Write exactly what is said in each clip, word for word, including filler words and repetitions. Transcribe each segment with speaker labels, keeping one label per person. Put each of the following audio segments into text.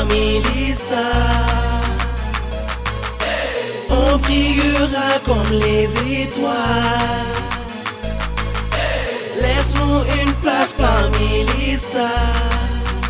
Speaker 1: parmi les stars. On brillera comme les étoiles. Laisse-nous une place parmi les stars.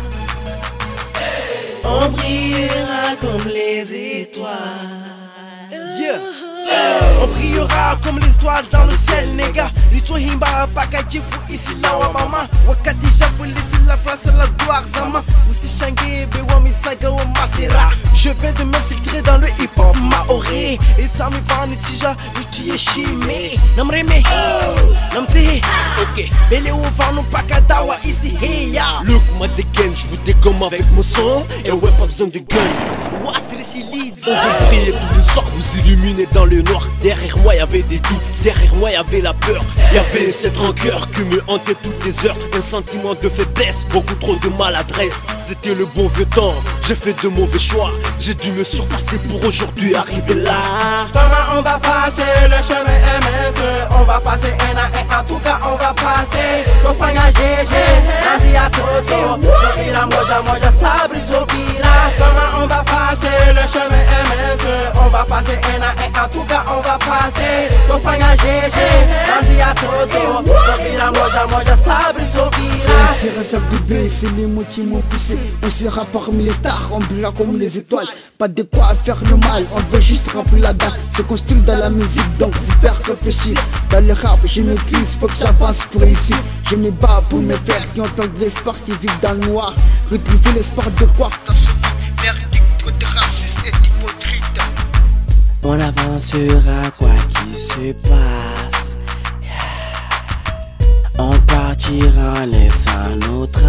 Speaker 1: On brillera comme les étoiles.
Speaker 2: Yeah. On brillera comme les étoiles dans le ciel, nègre. Lito himba pakajifu ici là wa mama. Wakati jafu laisser la place à la gloire zama. Aussi shange bewa mitaga wa masera. Je viens de m'infiltrer dans le hip hop maori. Et tami vani tija uti shime. Namreme, namte, ok. Bele ou vanu pakadawa ici heya.
Speaker 3: Look ma dégaine, je vous dégomme avec mon son. Et ouais pas besoin de gun.
Speaker 2: Wa c'est les leads.
Speaker 3: On veut briller tous les soirs, vous illuminer dans le noir. Derrière moi y'avait des doutes, derrière moi y'avait la peur. Y'avait cette rancœur qui me hantait toutes les heures. Un sentiment de faiblesse, beaucoup trop de maladresse. C'était le bon vieux temps, j'ai fait de mauvais choix. J'ai dû me surpasser pour aujourd'hui arriver là.
Speaker 1: Comment on va passer le chemin M S? On va passer N A et en tout cas on va passer Sofanga G G, Nadia Toto Sofira Moja Moja Sabri Sofira. Comment on va passer le chemin M S? On va passer N A et en tout cas on va passer Sofanga G G, Nadia Toto Sofira Moja Moja Sabri Sofira.
Speaker 4: C'est faire de B, c'est les mots qui m'ont poussé. On sera parmi les stars, on brillera comme les étoiles. Pas de quoi faire le mal, on veut juste remplir la dalle. Se construire dans la musique, donc vous faire réfléchir. Dans le rap, je maîtrise, faut que j'avance pour ici. Je me bats pour mes frères qui ont tant d'espoir, qui vivent dans le noir. Retrouver l'espoir de croire dans ce monde merdique, trop de racistes et d'hypocrites.
Speaker 1: On avancera quoi qu'il se passe. Yeah. On partira en laissant nos traces.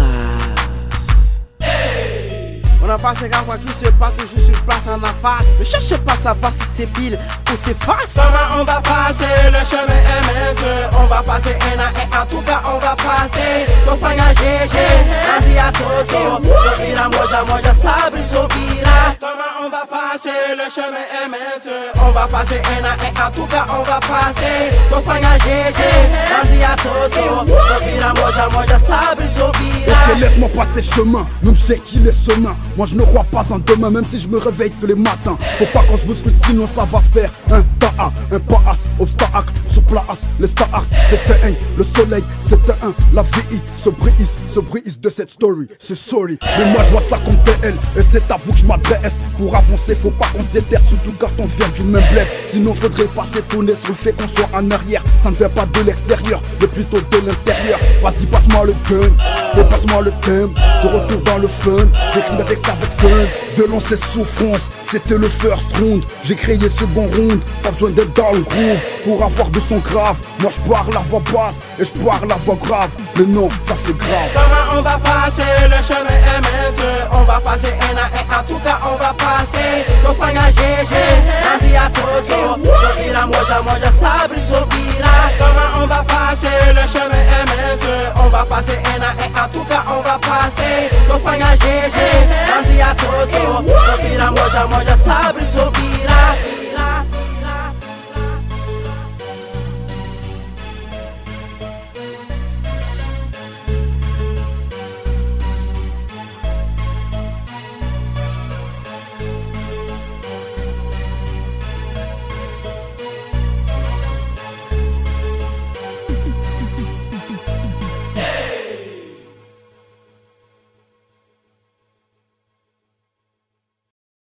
Speaker 2: On a passé quand quoi qui se passe, toujours sur place en face. Ne cherchez pas à savoir si c'est pile ou c'est face.
Speaker 1: Comment on va passer le chemin M S? On va passer N A et en tout cas on va passer Sofanga G G, Nadia Toto Sofira Moja Moja Sabri Sofira. Comment on va passer le chemin M S? On va passer N A et en tout cas on va passer Sofanga G G, Nadia Toto Sofira Moja Moja Sabri Sofira.
Speaker 5: Ok, laisse-moi passer le chemin, même c'est qu'il est semin. Moi je ne crois pas en demain, même si je me réveille tous les matins. Faut pas qu'on se bouscule, sinon ça va faire un tas, un pas, obstacle sur place. Les stars, c'était un, le soleil, c'était un. La vie se brise, se brise de cette story, c'est sorry. Mais moi je vois ça comme P L, et c'est à vous que je m'adresse. Pour avancer, faut pas qu'on se déterre, surtout quand on vient du même bled. Sinon faudrait pas s'étonner sur le fait qu'on soit en arrière. Ça ne vient pas de l'extérieur, mais plutôt de l'intérieur. Vas-y, passe-moi le gun, et passe-moi le thème. De retour dans le fun, j'écris le texte avec fun. Violence et souffrance, c'était le first round. J'ai créé second round, pas besoin d'être dans le groove pour avoir de son grave. Moi je parle la voix basse et je parle la voix grave. Mais non, ça c'est grave.
Speaker 1: Comment on va passer le chemin M S? On va passer N A et en tout cas on va passer Sofanga G G, Nadia Toto Sofira Moja Moja Sabri Sofira. Comment on va passer le chemin M S? On va passer N A et en tout cas on va passer Sofanga G G, Nadia Toto Sofira Moja Moja Sabri Sofira.